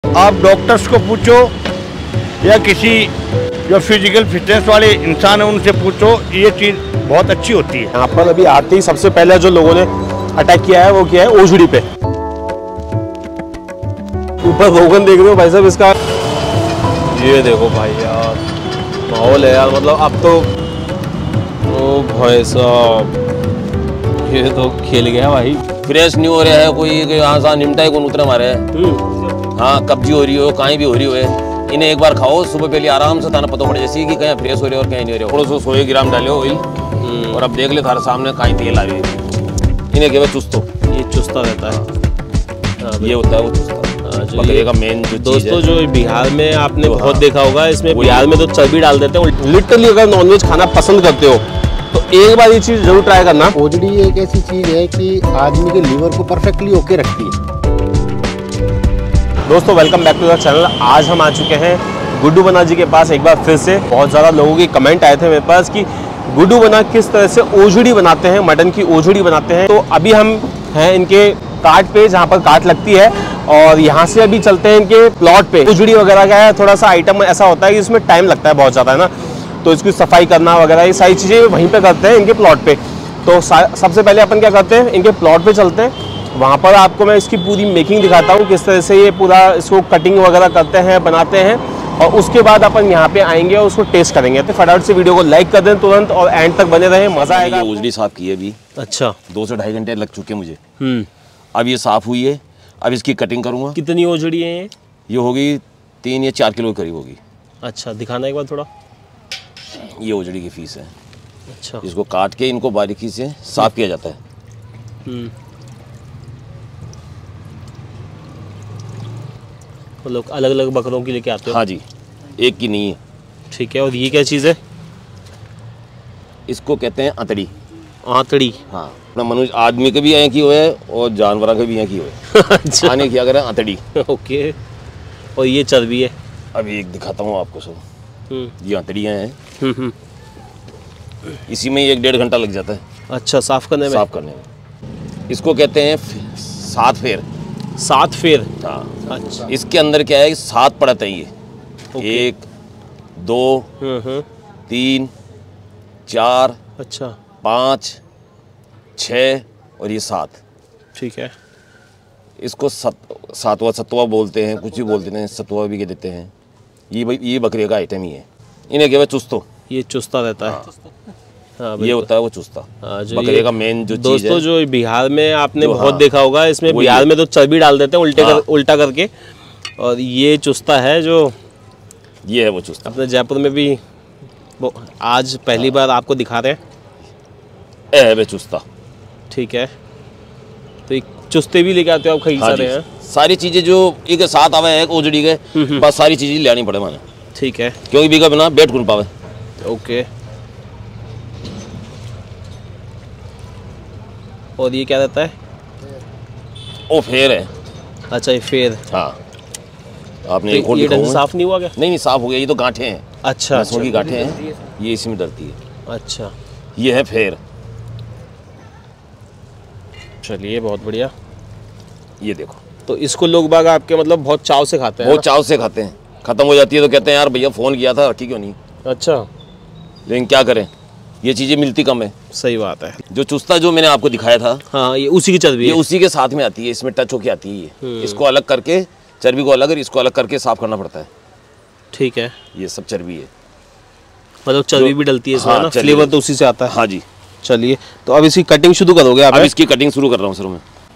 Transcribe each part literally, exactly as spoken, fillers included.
आप डॉक्टर्स को पूछो या किसी जो फिजिकल फिटनेस वाले इंसान है उनसे पूछो, ये चीज़ बहुत अच्छी होती है। यहाँ पर अभी आते ही सबसे पहले जो लोगों ने अटैक किया है वो किया है ओझड़ी पे। ऊपर रोगन देख रहे हो भाई साहब इसका, ये देखो भाई यार माहौल है यार, मतलब अब तो ओ भाई साहब ये तो खेल गया भाई। फ्रेश नहीं हो रहा है कोई, यहाँ से निमटा को उतर मारे, हाँ कब्जी हो रही हो कहीं भी हो रही हो, इन्हें एक बार खाओ सुबह पहले आराम से ताना पता पड़ जैसे कि कहीं फ्रेश हो रहे और कहीं नहीं हो रहे। थोड़ा सौ सौ ग्राम डालो ऑयल और अब देख ले थारे सामने कहीं तेल आ रही है, इन्हें केवल चुस्तो, ये चुस्ता रहता है, ये होता है वो चुस्ता बकरे का मेन जो दोस्तों जो बिहार में आपने बहुत देखा होगा, इसमें बिहार में तो चर्बी डाल देते हैं। लिटरली अगर नॉनवेज खाना पसंद करते हो तो एक बार ये चीज जरूर ट्राई करना। ओजड़ी एक ऐसी चीज है कि आदमी के लीवर को परफेक्टली ओके रखती है। दोस्तों welcome back to the channel. आज हम आ चुके हैं गुड्डू बना जी के पास एक बार फिर से। बहुत ज़्यादा लोगों के कमेंट आए थे मेरे पास कि गुड्डू बना किस तरह से ओजड़ी बनाते हैं, मटन की ओजड़ी बनाते हैं। तो अभी हम हैं इनके काट पे जहाँ पर काट लगती है और यहाँ से अभी चलते हैं इनके प्लॉट पे। ओजड़ी वगैरह का है, थोड़ा सा आइटम ऐसा होता है कि इसमें टाइम लगता है बहुत ज़्यादा, है ना, तो इसकी सफाई करना वगैरह ये सारी चीज़ें वहीं पे करते हैं इनके प्लॉट पे। तो सबसे पहले अपन क्या करते हैं, इनके प्लॉट पे चलते हैं, वहाँ पर आपको मैं इसकी पूरी मेकिंग दिखाता हूँ किस तरह से ये पूरा इसको कटिंग वगैरह करते हैं, बनाते हैं, और उसके बाद अपन यहाँ पे आएंगे और उसको टेस्ट करेंगे। तो फटाफट से वीडियो को लाइक कर दें तुरंत और एंड तक बने रहें, मज़ा आएगा। ओजड़ी साफ की है अभी, अच्छा दो से ढाई घंटे लग चुके मुझे। हम्म अब ये साफ हुई है, अब इसकी कटिंग करूँगा। कितनी ओजड़ी है ये? ये होगी तीन या चार किलो के करीब होगी। अच्छा दिखाना एक बार थोड़ा। ये ओजड़ी की फीस है। अच्छा इसको काट के इनको बारीकी से साफ किया जाता है। हम्म लोग अलग अलग बकरों की लेके आते हो? हाँ जी, एक की नहीं है। ठीक है, और ये क्या चीज़ है? इसको कहते हैं अतड़ी। आंतड़ी? हाँ, अपना मनुष्य आदमी के भी यहाँ की हुए और जानवरों के भी यहाँ की हुए। अच्छा खाने की अगर अतड़ी। ओके, और ये चर्बी है? अभी एक दिखाता हूँ आपको सब। ये अतड़ियाँ हैं, हम्म इसी में एक डेढ़ घंटा लग जाता है। अच्छा साफ करने में? साफ करने में। इसको कहते हैं सात फेर। सात फेर? हाँ। अच्छा, इसके अंदर क्या है, सात परत है ये। एक दो तीन चार अच्छा पाँच छः और ये सात। ठीक है, इसको सत सातवा सतवा बोलते हैं, कुछ भी बोलते हैं, सतवा भी कह देते हैं। ये भाई ये बकरे का आइटम ही है, इन्हें क्या चुस्तो। ये चुस्ता रहता है। हाँ, ये होता है वो चुस्ता, बकरे का मेन जो चीज़ है। दोस्तों जो बिहार में आपने बहुत हाँ, देखा होगा, इसमें बिहार में तो चर्बी डाल देते हैं उल्टे हाँ, कर, उल्टा करके, और ये चुस्ता है जो ये है वो चुस्ता। अपने जयपुर में भी वो आज पहली हाँ, बार आपको दिखा रहे हैं। ए है वे चुस्ता। ठीक है, तो एक चुस्ते भी लेके आते हो आप कई सारे हैं? सारी चीज़ें जो एक साथ आवे है ओजड़ी के, बस सारी चीज़ें लानी पड़े माने। ठीक है, क्योंकि बिका बिना बैठ कौन पावे। ओके, और ये क्या रहता है? ओ फेर है। अच्छा ये फेर। हाँ, आपने तो ये ढंग साफ नहीं हुआ क्या? नहीं नहीं साफ हो गया, ये तो गांठें हैं। अच्छा अच्छा की गांठें हैं, ये इसी में डलती है। अच्छा, ये है फेर। चलिए बहुत बढ़िया। ये देखो, तो इसको लोग बाग आपके मतलब बहुत चाव से खाते हैं? बहुत चाव से खाते हैं। खत्म हो जाती है तो कहते हैं यार भैया फ़ोन किया था, रखी क्यों नहीं। अच्छा, लेकिन क्या करें, ये चीज़ें मिलती कम है। सही बात है। जो चुस्ता जो मैंने आपको दिखाया था, हाँ ये उसी की चर्बी ये है? उसी के साथ में आती है, इसमें टच होके आती है ये। इसको अलग करके, चर्बी को अलग और इसको अलग करके साफ करना पड़ता है। ठीक है, ये सब चर्बी है, मतलब चर्बी भी डलती है इसमें? हाँ, ना फ्लेवर तो उसी से आता है। हाँ जी। चलिए, तो अब इसकी कटिंग शुरू करोगे आप? अब इसकी कटिंग शुरू कर रहा हूँ सर मैं।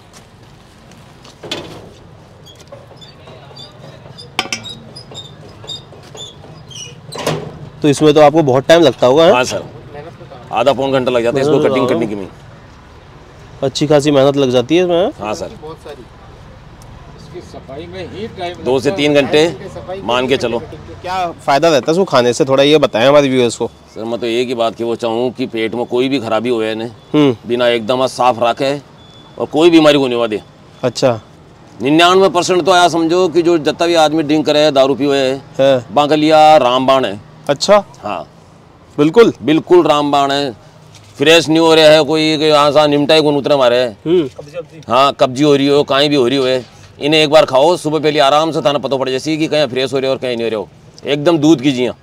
तो इसमें तो आपको बहुत टाइम लगता होगा? हाँ सर, आधा पौन घंटा लग जाता है इसको कटिंग करने के में। अच्छी खासी मेहनत लग जाती है इसमें? हाँ सर, सफाई में ही टाइम दो से तीन घंटे मान के चलो। क्या फ़ायदा रहता है इसको खाने से, थोड़ा ये बताएं हमारे व्यूअर्स को। सर मैं तो एक ही बात की वो चाहूँ कि पेट में कोई भी खराबी हो है बिना एकदम साफ रखे और कोई बीमारी को नहीं दे। अच्छा, निन्यानवे परसेंट तो आया समझो कि जो जितना भी आदमी ड्रिंक करे, दारू पी है, बांकलिया रामबाण है। अच्छा, हाँ बिल्कुल बिल्कुल रामबाण है। फ्रेश नहीं हो रहा है कोई, यहाँ से निमटा को उतर मारे, हाँ कब्जी हो रही हो कहीं भी हो रही हो, इन्हें एक बार खाओ, सुबह पहले आराम से थाना पता पड़ जैसी कि कहीं फ्रेश हो रहे हो और कहीं नहीं हो रहे हो। एकदम दूध की जिया,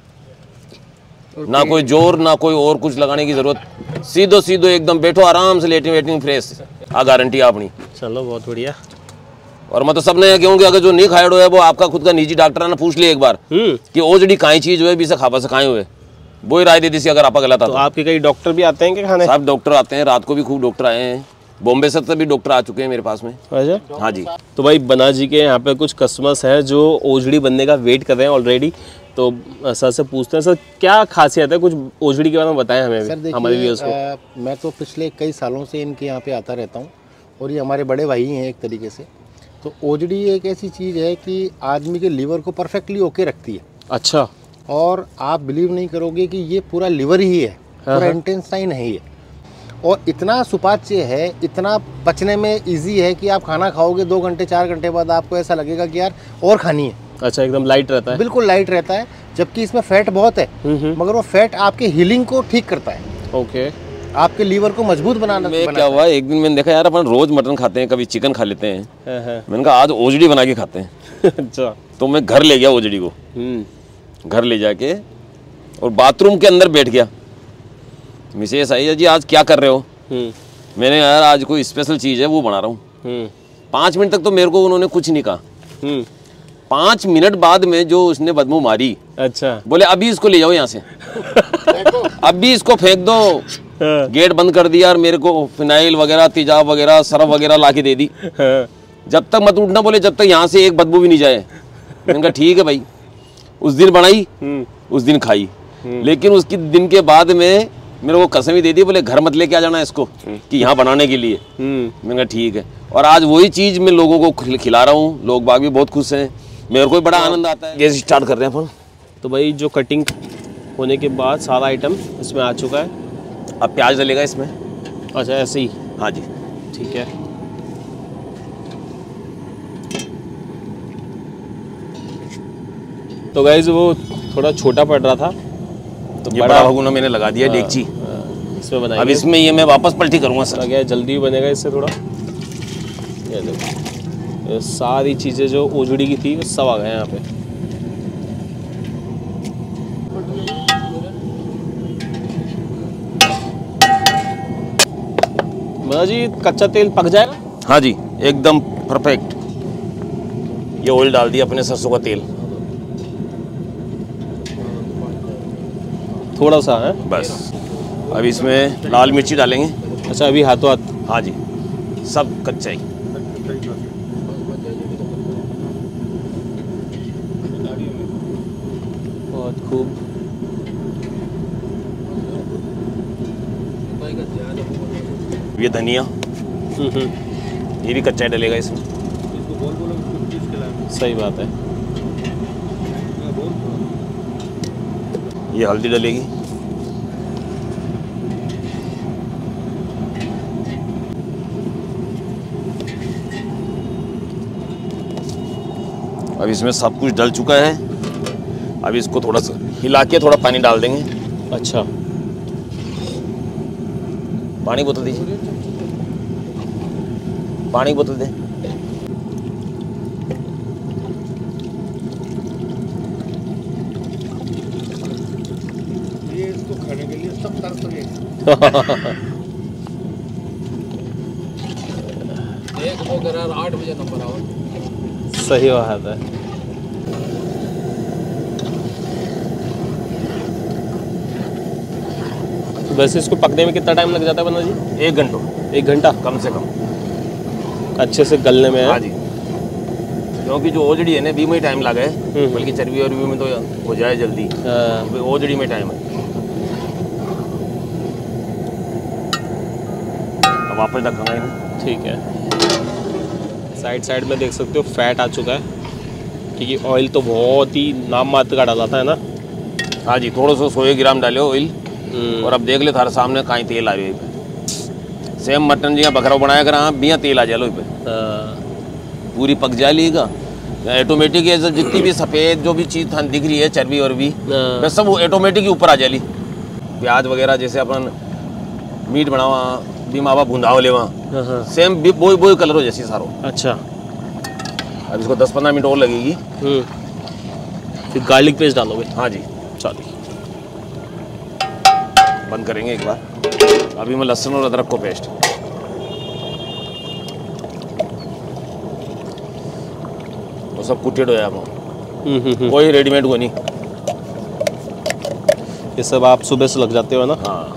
ना कोई जोर ना कोई और कुछ लगाने की जरूरत, सीधो सीधो एकदम बैठो आराम से, लेटिंग वेटिंग फ्रेश, आ गारंटी अपनी। चलो बहुत बढ़िया। और मैं तो सबने क्योंकि अगर जो नहीं खाए है वो आपका खुद का निजी डॉक्टर ने पूछ लिया एक बार कि ओजड़ी काई चीज हुए भी से खाबा से खाए हुए, वो ही राय दे दी थी अगर आपका गलत था। तो आपके कई डॉक्टर भी आते हैं क्या खाने? सब डॉक्टर आते हैं, रात को भी खूब डॉक्टर आए हैं, बॉम्बे से भी डॉक्टर आ चुके हैं मेरे पास में। अच्छा, हाँ जी। तो भाई बना जी के यहाँ पे कुछ कस्टमर्स हैं जो ओजड़ी बनने का वेट कर रहे हैं ऑलरेडी, तो सर से पूछते हैं सर क्या खासियत है, कुछ ओजड़ी के बारे में बताएं हमें सर। भी, हमारे व्यूअर्स को। देखिए, मैं तो पिछले कई सालों से इनके यहाँ पे आता रहता हूँ और ये हमारे बड़े भाई हैं एक तरीके से। तो ओजड़ी एक ऐसी चीज़ है कि आदमी के लीवर को परफेक्टली ओके रखती है। अच्छा। और आप बिलीव नहीं करोगे कि ये पूरा लिवर ही है, पूरा इंटेस्टाइन है ये, और इतना सुपाच्य है, इतना पचने में इजी है कि आप खाना खाओगे दो घंटे चार घंटे बाद आपको ऐसा लगेगा कि यार और खानी है। अच्छा, एकदम लाइट रहता है? बिल्कुल लाइट रहता है, जबकि इसमें फैट बहुत है, मगर वो फैट आपके हीलिंग को ठीक करता है। ओके। आपके लीवर को मजबूत बनाना। मैं क्या हुआ, एक दिन मैंने देखा यार अपन रोज मटन खाते हैं, कभी चिकन खा लेते हैं, मैंने कहा आज ओजड़ी बना के खाते हैं। अच्छा। तो मैं घर ले गया ओजड़ी को, घर ले जाके और बाथरूम के अंदर बैठ गया। मिसेस आई, जी आज क्या कर रहे हो? मैंने यार आज कोई स्पेशल चीज है वो बना रहा हूँ। पाँच मिनट तक तो मेरे को उन्होंने कुछ नहीं कहा। पाँच मिनट बाद में जो उसने बदबू मारी, अच्छा, बोले अभी इसको ले जाओ यहाँ से, अभी इसको फेंक दो। गेट बंद कर दिया और मेरे को फिनाइल वगैरह तेजाब वगैरह सर्फ वगैरह ला के दे दी। जब तक मत उठना बोले, जब तक यहाँ से एक बदबू भी नहीं जाए। मैंने कहा ठीक है भाई। उस दिन बनाई, उस दिन खाई, लेकिन उसके दिन के बाद में मेरे को कसम ही दे दी, बोले घर मत लेके आ जाना इसको कि यहाँ बनाने के लिए। मैंने कहा ठीक है। और आज वही चीज मैं लोगों को खिला रहा हूँ, लोग बाग भी बहुत खुश हैं, मेरे को भी बड़ा आनंद आता है। गैस स्टार्ट कर रहे हैं अपन। तो भाई जो कटिंग होने के बाद सारा आइटम इसमें आ चुका है। अब प्याज डलेगा इसमें। अच्छा, ऐसे ही? हाँ जी, ठीक है। तो गाइस वो थोड़ा छोटा पड़ रहा था तो ये बड़ा बड़ा भगोना मैंने लगा दिया डेगची, इसमें बनाएंगे। अब इसमें ये मैं वापस पलटी करूंगा सर, क्या जल्दी बनेगा इससे थोड़ा। ये देखो, ये सारी चीज़ें जो ओजड़ी की थी वो सब आ गए यहाँ पे। मतलब जी कच्चा तेल पक जाएगा? हाँ जी, एकदम परफेक्ट। ये ऑयल डाल दिया अपने सरसों का तेल, थोड़ा सा है बस। अब इसमें लाल मिर्ची डालेंगे। अच्छा, अभी हाथों हाथ? हाँ जी, सब कच्चा ही। बहुत खूब। ये धनिया, ये भी कच्चा ही डलेगा इसमें। सही बात है। ये हल्दी डलेगी, अब इसमें सब कुछ डल चुका है। अब इसको थोड़ा सा हिला के थोड़ा पानी डाल देंगे। अच्छा, पानी बोतल दीजिए, पानी बोतल दे। ये इसको खाने के लिए सब तरस हो जाएगा। एक वो करार आठ बजे नंबर आओ। सही बात है। वैसे इसको पकने में कितना टाइम लग जाता है बन्ना जी? एक घंटा, एक घंटा कम से कम, अच्छे से गलने में है। हाँ जी, क्योंकि जो ओजड़ी है ना बी में टाइम लगा है, बल्कि चर्बी और में तो हो जाए जल्दी, ओजड़ी में टाइम है। अब वापस रखूंगा इन्हें। ठीक है। साइड साइड में देख सकते हो फैट आ चुका है, क्योंकि ऑयल तो बहुत ही नाम मात्र का डाला था है ना। हाँ जी, थोड़ा सा सौ ग्राम डाले ऑयल, और अब देख ले थारे सामने कहीं तेल आ रही है। सेम मटन जी बकरा बनाया कर बिया तेल आ जाए पे, पूरी पक जा लेगा ऑटोमेटिक। ये जितनी भी सफ़ेद जो भी चीज़ था दिख रही है चर्बी और भी, बस सब ऑटोमेटिक ही ऊपर आ जाली। प्याज वगैरह जैसे अपन मीट बनावा भी मावा भूंदाव ले वहाँ, सेम बोई बोई कलर हो जैसी सारो। अच्छा, अब इसको दस पंद्रह मिनट और लगेगी। फिर गार्लिक पेस्ट डालोगे? हाँ जी। चलिए बंद करेंगे एक बार। अभी मैं लहसुन और अदरक को पेस्ट, वो सब कुटेड हो जाए, कोई रेडीमेड को नहीं। ये सब आप सुबह से लग जाते हो ना? हाँ।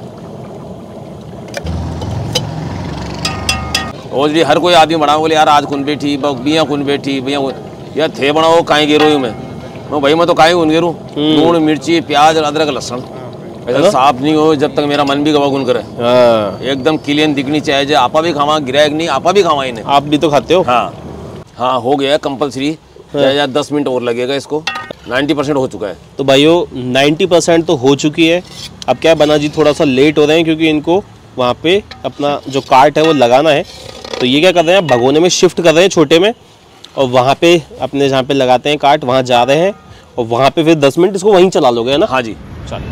और जी हर कोई आदमी बनाओ बोले यार आज कौन बैठी बिया कौन बैठी भैया यार थे बनाओ काई गिरो मैं मैं भाई मैं तो काई कौन गिरूँ। लूण मिर्ची प्याज अदरक लहसुन ऐसा साफ नहीं हो जब तक मेरा मन भी गवा कौन करे। हाँ। एकदम क्लीन दिखनी चाहिए जो आपा भी खावा गिराएक नहीं आपा भी खावा इन्हें। आप भी तो खाते हो? हाँ हाँ हो गया कंपलसरी। हाँ। दस मिनट और लगेगा इसको। नब्बे परसेंट हो चुका है। तो भाइयों नब्बे परसेंट तो हो चुकी है। अब क्या बना जी थोड़ा सा लेट हो रहे हैं क्योंकि इनको वहाँ पे अपना जो कार्ट है वो लगाना है। तो ये क्या कर रहे हैं भगोने में शिफ्ट कर रहे हैं छोटे में, और वहाँ पे अपने जहाँ पे लगाते हैं कार्ट वहाँ जा रहे हैं, और वहाँ पे फिर दस मिनट इसको वहीं चला लोगे है ना? हाँ जी। चलिए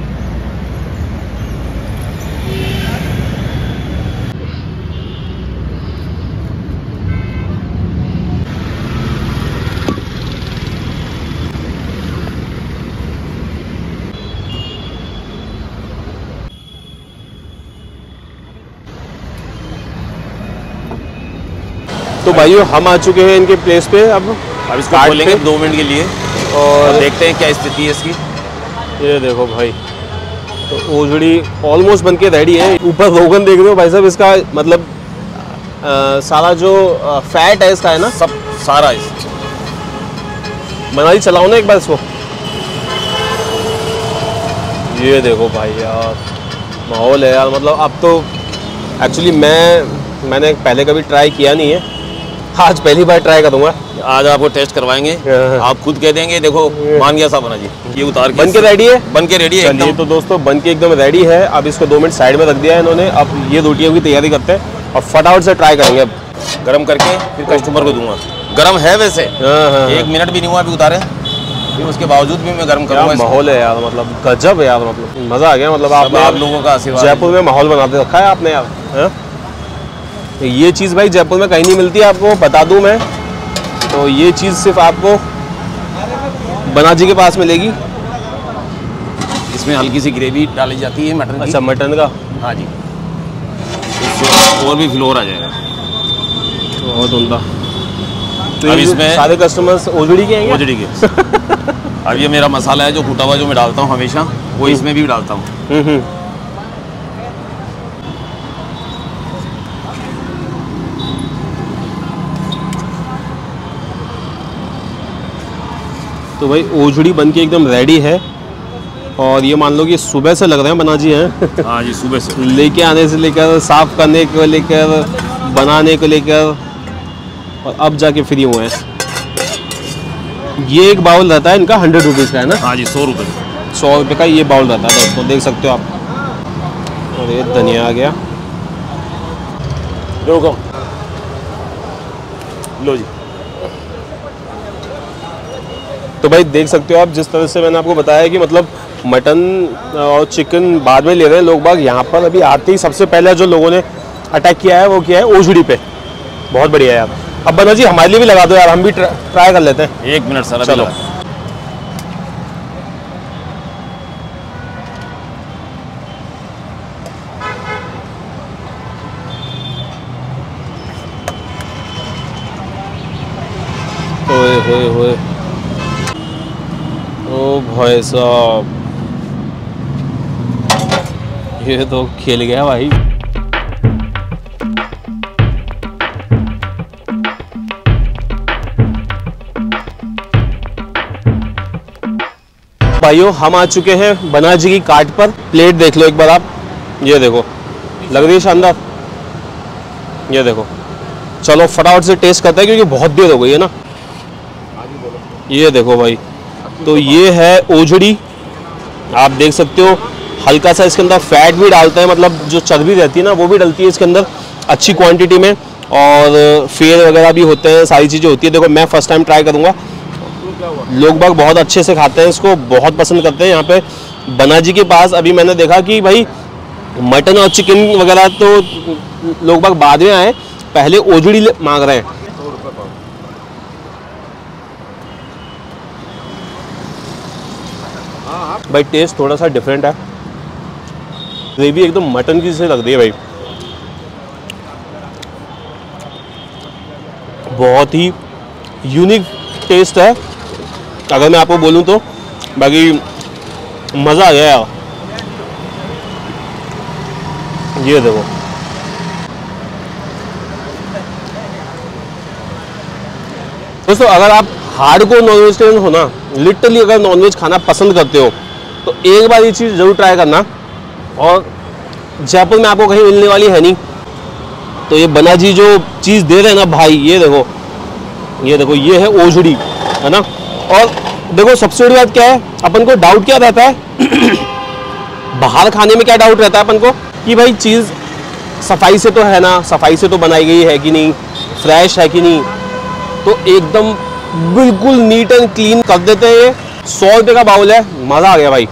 तो भाइयों हम आ चुके हैं इनके प्लेस पे। अब अब इसको खोलेंगे दो मिनट के लिए और देखते हैं क्या स्थिति है इसकी। ये देखो भाई तो ओजड़ी ऑलमोस्ट बन के रेडी है। ऊपर रोगन देख रहे हो भाई साहब, इसका मतलब आ, सारा जो आ, फैट है इसका है ना सब सारा इस बना दी। चलाओ ना एक बार इसको। ये देखो भाई यार माहौल है यार। मतलब अब तो एक्चुअली मैं मैंने पहले कभी ट्राई किया नहीं है, आज पहली बार ट्राई करूंगा। आज आपको टेस्ट करवाएंगे, आप खुद कह देंगे देखो मान गया सा बना जी। ये उतार के बन के रेडी है, बन के रेडी है चलिए तो दोस्तों बन के एकदम रेडी है। अब इसको दो मिनट साइड में रख दिया है इन्होंने। अब ये रोटियों की तैयारी करते हैं और फटाफट से ट्राई करेंगे। अब गरम करके फिर कस्टमर को दूंगा। गरम है वैसे, एक मिनट भी नहीं हुआ अभी उतारे, फिर उसके बावजूद भी मैं गरम करूंगा। माहौल है यार, मतलब गजब है यार, मतलब मजा आ गया। मतलब आपने आप लोगों का आशीर्वाद जयपुर में माहौल बनाते रखा है आपने यार। है? ये चीज़ भाई जयपुर में कहीं नहीं मिलती, आपको बता दूं मैं। तो ये चीज़ सिर्फ आपको बना जी के पास मिलेगी। इसमें हल्की सी ग्रेवी डाली जाती है मटन की। अच्छा मटन का? हाँ जी, इससे और भी फ्लोर आ जाएगा। बहुत उम्दा। तो अब इसमें सारे कस्टमर्स ओजड़ी के हैं? ओजड़ी के। अब ये मेरा मसाला है जो कूटा हुआ जो मैं डालता हूँ हमेशा, वो इसमें भी डालता हूँ। तो भाई ओजड़ी बन के एकदम रेडी है। और ये मान लो कि सुबह से लग रहे हैं बना जी हैं। हाँ जी सुबह से लेके आने से लेकर साफ करने को लेकर बनाने को लेकर, और अब जाके फ्री हुए हैं। ये एक बाउल रहता है इनका हंड्रेड रुपीज़ का है ना? हाँ जी सौ रुपये सौ रुपये का ये बाउल रहता है दोस्तों, देख सकते हो आप। और ये धनिया आ गया। लो लो जी। तो भाई देख सकते हो आप, जिस तरह से मैंने आपको बताया कि मतलब मटन और चिकन बाद में ले रहे हैं लोग बाग। यहाँ पर अभी आते ही सबसे पहले जो लोगों ने अटैक किया है वो किया है ओजड़ी पे। बहुत बढ़िया है यार। अब बना जी हमारे लिए भी लगा दो यार, हम भी ट्राई कर लेते हैं। एक मिनट सर, चलो। ओए होए होए, ओ भाई साहब ये तो खेल गया भाई। भाइयों हम आ चुके हैं बना जी की काट पर। प्लेट देख लो एक बार आप, ये देखो लग रही है शानदार। ये देखो, चलो फटाफट से टेस्ट करते हैं क्योंकि बहुत देर हो गई है ना। ये देखो भाई, तो ये है ओजड़ी, आप देख सकते हो। हल्का सा इसके अंदर फैट भी डालते हैं, मतलब जो चर्बी रहती है ना वो भी डलती है इसके अंदर अच्छी क्वांटिटी में, और फेर वगैरह भी होते हैं, सारी चीज़ें होती है। देखो मैं फर्स्ट टाइम ट्राई करूँगा। लोग बाग बहुत अच्छे से खाते हैं इसको, बहुत पसंद करते हैं। यहाँ पे बना जी के पास अभी मैंने देखा कि भाई मटन और चिकन वगैरह तो लोग बाग बाद में आए, पहले ओजड़ी मांग रहे हैं। भाई टेस्ट थोड़ा सा डिफरेंट है, ग्रेवी एकदम मटन की जैसे लग रही है भाई, बहुत ही यूनिक टेस्ट है अगर मैं आपको बोलूं तो। बाकी मज़ा आ गया यार। ये देखो दोस्तों, अगर आप हार्डकोर नॉन वेजिटेरियन हो ना, लिटरली अगर नॉनवेज खाना पसंद करते हो तो एक बार ये चीज़ ज़रूर ट्राई करना। और जयपुर में आपको कहीं मिलने वाली है नहीं, तो ये बना जी जो चीज़ दे रहे हैं ना भाई, ये देखो ये देखो ये है ओझड़ी, है ना। और देखो सबसे बड़ी बात क्या है, अपन को डाउट क्या रहता है बाहर खाने में क्या डाउट रहता है अपन को कि भाई चीज़ सफाई से तो है ना, सफाई से तो बनाई गई है कि नहीं, फ्रेश है कि नहीं। तो एकदम बिल्कुल नीट एंड क्लीन कर देते हैं। ये सौ रुपये का बाउल है, मज़ा आ गया भाई।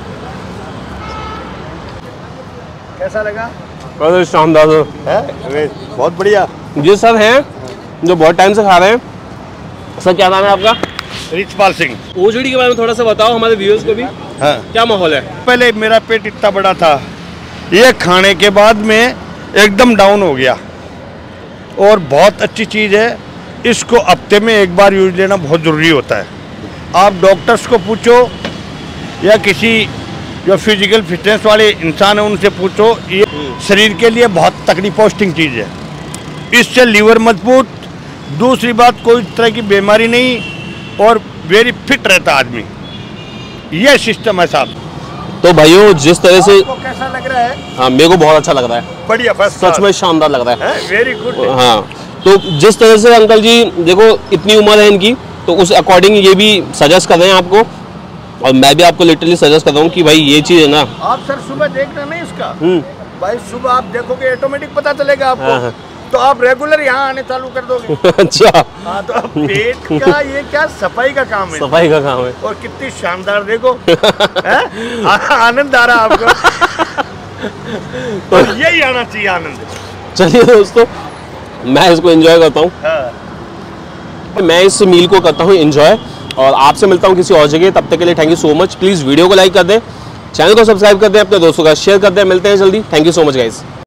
कैसा लगा? अरे शानदार है? अरे बहुत बढ़िया। ये सर हैं जो बहुत टाइम से खा रहे हैं। सर क्या नाम है आपका? रिचपाल सिंह। ओझड़ी के बारे में थोड़ा सा बताओ हमारे व्यूअर्स को भी। हाँ, क्या माहौल है? पहले मेरा पेट इतना बड़ा था, ये खाने के बाद में एकदम डाउन हो गया। और बहुत अच्छी चीज़ है, इसको हफ्ते में एक बार यूज लेना बहुत ज़रूरी होता है। आप डॉक्टर्स को पूछो या किसी जो फिजिकल फिटनेस वाले इंसान है उनसे पूछो, ये शरीर के लिए बहुत तकड़ी पौष्टिक चीज़ है। इससे लीवर मजबूत, दूसरी बात कोई तरह की बीमारी नहीं, और वेरी फिट रहता आदमी। यह सिस्टम है साहब। तो भाइयों जिस तरह से आपको कैसा लग रहा है? हाँ मेरे को बहुत अच्छा लग रहा है, बढ़िया, फर्स्ट सच में शानदार लग रहा है। Very good. हाँ तो जिस तरह से अंकल जी देखो इतनी उम्र है इनकी, तो उस अकॉर्डिंग ये भी सजेस्ट कर रहे हैं आपको, और मैं भी आपको लिटरली सजेस्ट कर रहा हूँ कि भाई ये चीज़ है ना। आप सर सुबह देखना नहीं इसका, हम्म भाई सुबह आप देखोगे ऑटोमेटिक पता चलेगा आपको। हाँ, हाँ। तो आप रेगुलर यहाँ आने चालू कर दोगे। अच्छा, हाँ, तो अब पेट का ये क्या सफाई का काम है, सफाई का काम है। और कितनी शानदार देखो हैं? आ- आनंद आ रहा आपको। तो यही आना चाहिए आनंद। चलिए दोस्तों, मैं इसको एंजॉय करता हूँ। हाँ। मैं इस मील को करता हूँ एंजॉय, और आपसे मिलता हूँ किसी और जगह। तब तक के लिए thank you so much. Please video को लाइक कर दें, चैनल को सब्सक्राइब कर दें, अपने दोस्तों का शेयर कर दें। मिलते हैं जल्दी। Thank you so much guys.